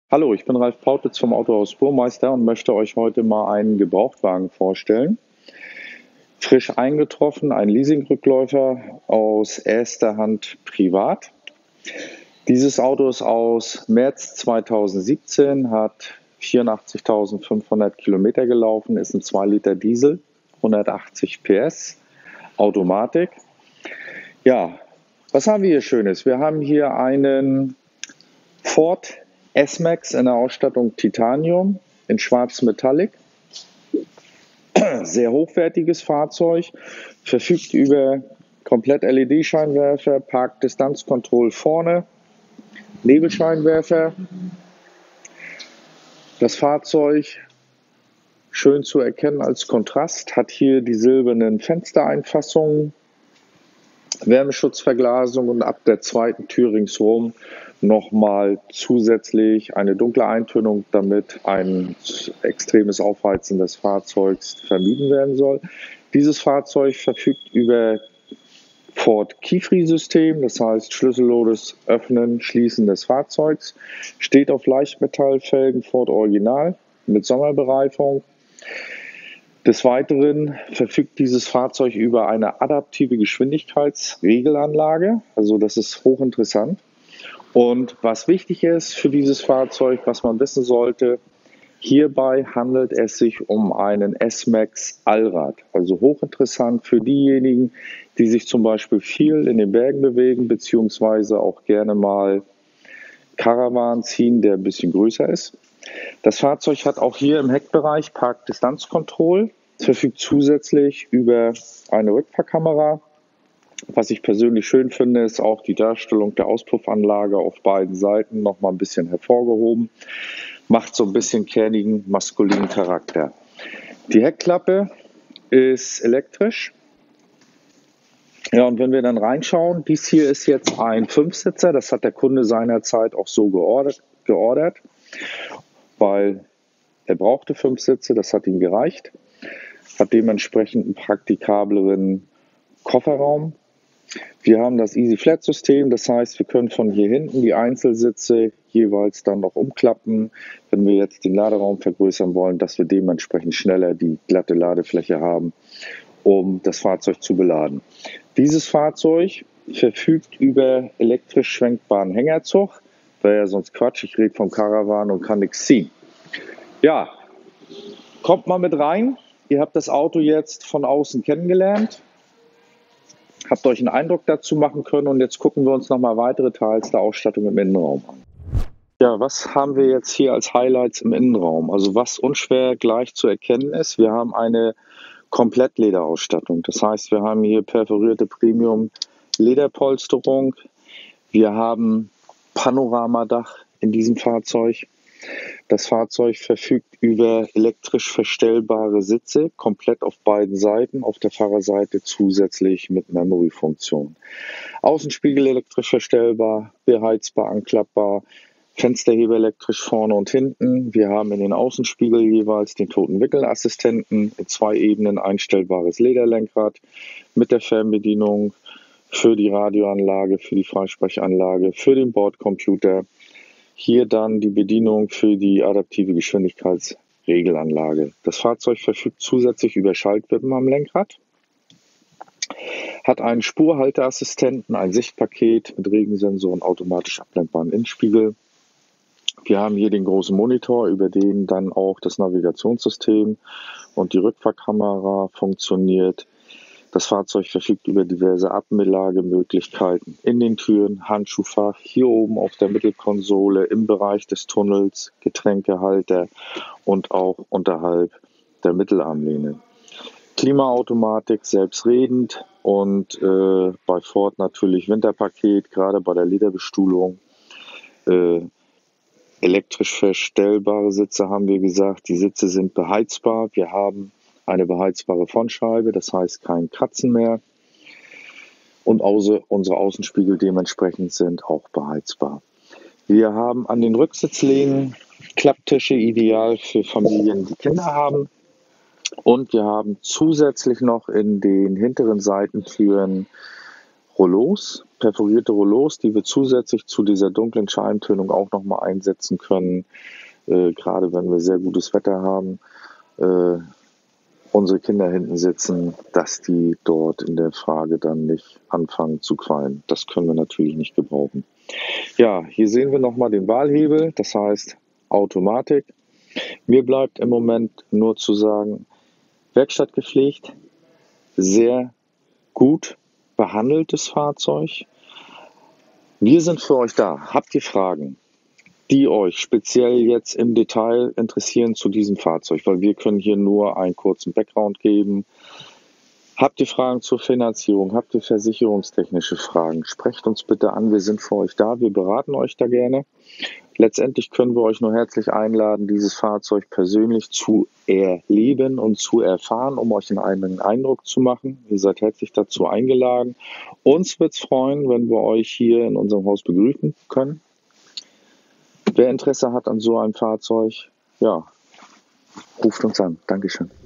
Hallo, ich bin Ralf Pautitz vom Autohaus Burmeister und möchte euch heute mal einen Gebrauchtwagen vorstellen. Frisch eingetroffen, ein Leasingrückläufer aus erster Hand privat. Dieses Auto ist aus März 2017, hat 84.500 Kilometer gelaufen, ist ein 2 Liter Diesel, 180 PS, Automatik. Ja, was haben wir hier Schönes? Wir haben hier einen Ford S-Max in der Ausstattung Titanium in Schwarz Metallic. Sehr hochwertiges Fahrzeug, verfügt über komplett LED-Scheinwerfer, Parkdistanzkontrolle vorne, Nebelscheinwerfer. Das Fahrzeug schön zu erkennen als Kontrast, hat hier die silbernen Fenstereinfassungen, Wärmeschutzverglasung und ab der zweiten Tür ringsherum nochmal zusätzlich eine dunkle Eintönung, damit ein extremes Aufheizen des Fahrzeugs vermieden werden soll. Dieses Fahrzeug verfügt über Ford Key-Free-System, das heißt schlüsselloses Öffnen, Schließen des Fahrzeugs, steht auf Leichtmetallfelgen Ford Original mit Sommerbereifung. Des Weiteren verfügt dieses Fahrzeug über eine adaptive Geschwindigkeitsregelanlage, also das ist hochinteressant. Und was wichtig ist für dieses Fahrzeug, was man wissen sollte, hierbei handelt es sich um einen S-Max Allrad, also hochinteressant für diejenigen, die sich zum Beispiel viel in den Bergen bewegen, beziehungsweise auch gerne mal Caravan ziehen, der ein bisschen größer ist. Das Fahrzeug hat auch hier im Heckbereich Parkdistanzkontrolle, verfügt zusätzlich über eine Rückfahrkamera. Was ich persönlich schön finde, ist auch die Darstellung der Auspuffanlage auf beiden Seiten noch mal ein bisschen hervorgehoben. Macht so ein bisschen kernigen, maskulinen Charakter. Die Heckklappe ist elektrisch. Ja, und wenn wir dann reinschauen, dies hier ist jetzt ein 5-Sitzer. Das hat der Kunde seinerzeit auch so geordert, weil er brauchte 5 Sitze, das hat ihm gereicht. Hat dementsprechend einen praktikableren Kofferraum. Wir haben das Easy Flat System, das heißt, wir können von hier hinten die Einzelsitze jeweils dann noch umklappen, wenn wir jetzt den Laderaum vergrößern wollen, dass wir dementsprechend schneller die glatte Ladefläche haben, um das Fahrzeug zu beladen. Dieses Fahrzeug verfügt über elektrisch schwenkbaren Hängerzug, wäre ja sonst Quatsch, ich rede vom Caravan und kann nichts ziehen. Ja, kommt mal mit rein, ihr habt das Auto jetzt von außen kennengelernt. Habt euch einen Eindruck dazu machen können und jetzt gucken wir uns nochmal weitere Teils der Ausstattung im Innenraum an. Ja, was haben wir jetzt hier als Highlights im Innenraum? Also was unschwer gleich zu erkennen ist, wir haben eine Komplettlederausstattung. Das heißt, wir haben hier perforierte Premium-Lederpolsterung. Wir haben Panoramadach in diesem Fahrzeug. Das Fahrzeug verfügt über elektrisch verstellbare Sitze, komplett auf beiden Seiten, auf der Fahrerseite zusätzlich mit Memory-Funktion. Außenspiegel elektrisch verstellbar, beheizbar, anklappbar, Fensterheber elektrisch vorne und hinten. Wir haben in den Außenspiegel jeweils den Totenwickelassistenten, in 2 Ebenen einstellbares Lederlenkrad mit der Fernbedienung für die Radioanlage, für die Freisprechanlage, für den Bordcomputer. Hier dann die Bedienung für die adaptive Geschwindigkeitsregelanlage. Das Fahrzeug verfügt zusätzlich über Schaltwippen am Lenkrad, hat einen Spurhalteassistenten, ein Sichtpaket mit Regensensor und automatisch abblendbaren Innenspiegel. Wir haben hier den großen Monitor, über den dann auch das Navigationssystem und die Rückfahrkamera funktioniert. Das Fahrzeug verfügt über diverse Ablagemöglichkeiten in den Türen, Handschuhfach, hier oben auf der Mittelkonsole, im Bereich des Tunnels, Getränkehalter und auch unterhalb der Mittelarmlehne. Klimaautomatik selbstredend und bei Ford natürlich Winterpaket, gerade bei der Lederbestuhlung. Elektrisch verstellbare Sitze haben wir gesagt, die Sitze sind beheizbar. Wir haben eine beheizbare Frontscheibe, das heißt kein Kratzen mehr. Und unsere Außenspiegel dementsprechend sind auch beheizbar. Wir haben an den Rücksitzlehnen Klapptische, ideal für Familien, die Kinder haben. Und wir haben zusätzlich noch in den hinteren Seitentüren Rollos, perforierte Rollos, die wir zusätzlich zu dieser dunklen Scheimentönung auch nochmal einsetzen können, gerade wenn wir sehr gutes Wetter haben. Unsere Kinder hinten sitzen, dass die dort in der Frage dann nicht anfangen zu qualmen. Das können wir natürlich nicht gebrauchen. Ja, hier sehen wir nochmal den Wahlhebel, das heißt Automatik. Mir bleibt im Moment nur zu sagen, Werkstatt gepflegt, sehr gut behandeltes Fahrzeug. Wir sind für euch da. Habt ihr Fragen, die euch speziell jetzt im Detail interessieren zu diesem Fahrzeug? Weil wir können hier nur einen kurzen Background geben. Habt ihr Fragen zur Finanzierung? Habt ihr versicherungstechnische Fragen? Sprecht uns bitte an. Wir sind für euch da. Wir beraten euch da gerne. Letztendlich können wir euch nur herzlich einladen, dieses Fahrzeug persönlich zu erleben und zu erfahren, um euch einen Eindruck zu machen. Ihr seid herzlich dazu eingeladen. Uns wird es freuen, wenn wir euch hier in unserem Haus begrüßen können. Wer Interesse hat an so einem Fahrzeug, ja, ruft uns an. Dankeschön.